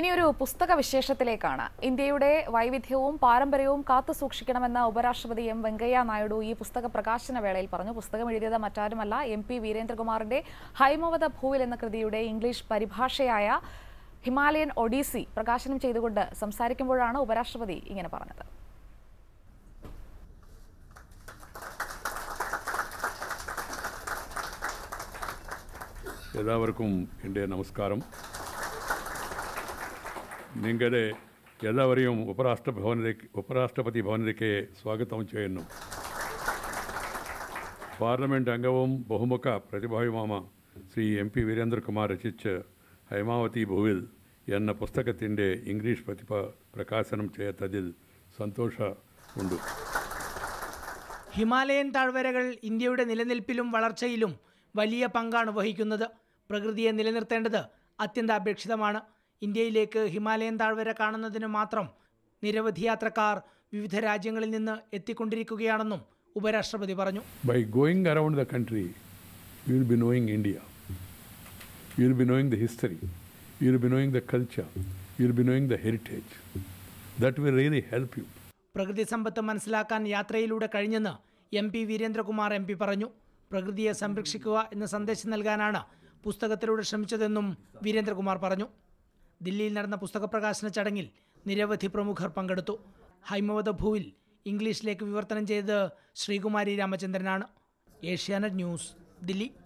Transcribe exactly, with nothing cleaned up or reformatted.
ഇനിയൊരു പുസ്തക വിശേഷത്തിലേക്കാണ്. ഇന്ത്യയുടെ വൈവിധ്യവും പാരമ്പര്യവും കാത്തുസൂക്ഷിക്കണമെന്ന ഉപരാഷ്ട്രപതി എം വെങ്കയ്യ നായിഡു ഈ പുസ്തക പ്രകാശന വേളയിൽ പറഞ്ഞു. പുസ്തകം എഴുതിയത് മറ്റാരുമല്ല, എം പി വീരേന്ദ്രകുമാറിന്റെ ഹൈമവത ഭൂവിൽ എന്ന കൃതിയുടെ ഇംഗ്ലീഷ് പരിഭാഷയായ ഹിമാലയൻ ഒഡീസി പ്രകാശനം ചെയ്തുകൊണ്ട് സംസാരിക്കുമ്പോഴാണ് ഉപരാഷ്ട്രപതി ഇങ്ങനെ പറഞ്ഞത്. എല്ലാവർക്കും എൻ്റെ നമസ്കാരം. നിങ്ങളുടെ എല്ലാവരെയും ഉപരാഷ്ട്രഭവനിലേക്ക് ഉപരാഷ്ട്രപതി ഭവനിലേക്ക് സ്വാഗതം ചെയ്യുന്നു. പാർലമെൻറ്റ് അംഗവും ബഹുമുഖ പ്രതിഭായുമായ ശ്രീ എം പി വീരേന്ദ്രകുമാർ രചിച്ച് ഹൈമാവതി ഭൂവിൽ എന്ന പുസ്തകത്തിൻ്റെ ഇംഗ്ലീഷ് പ്രതിഭ പ്രകാശനം ചെയ്തതിൽ സന്തോഷമുണ്ട്. ഹിമാലയൻ താഴ്വരകൾ ഇന്ത്യയുടെ നിലനിൽപ്പിലും വളർച്ചയിലും വലിയ പങ്കാണ് വഹിക്കുന്നത്. പ്രകൃതിയെ നിലനിർത്തേണ്ടത് അത്യന്താപേക്ഷിതമാണ്. ഇന്ത്യയിലേക്ക് ഹിമാലയൻ താഴ്വര കാണുന്നതിന് മാത്രം നിരവധി യാത്രക്കാർ വിവിധ രാജ്യങ്ങളിൽ നിന്ന് എത്തിക്കൊണ്ടിരിക്കുകയാണെന്നും ഉപരാഷ്ട്രപതി പറഞ്ഞു. By going around the country, you will be knowing India. You will be knowing the history. You will be knowing the culture. You will be knowing the heritage. That will really help you. പ്രകൃതി സമ്പത്ത് മനസ്സിലാക്കാൻ യാത്രയിലൂടെ കഴിഞ്ഞെന്ന് M P Veerendrakumar M P പറഞ്ഞു. പ്രകൃതിയെ സംരക്ഷിക്കുക എന്ന സന്ദേശം നൽകാനാണ് പുസ്തകത്തിലൂടെ ശ്രമിച്ചതെന്നും വീരേന്ദ്രകുമാർ പറഞ്ഞു. ദില്ലിയിൽ നടന്ന പുസ്തക പ്രകാശന ചടങ്ങിൽ നിരവധി പ്രമുഖർ പങ്കെടുത്തു. ഹൈമവത ഭൂവിൽ ഇംഗ്ലീഷിലേക്ക് വിവർത്തനം ചെയ്തത് ശ്രീകുമാരി രാമചന്ദ്രനാണ്. ഏഷ്യാനെറ്റ് ന്യൂസ്, ദില്ലി.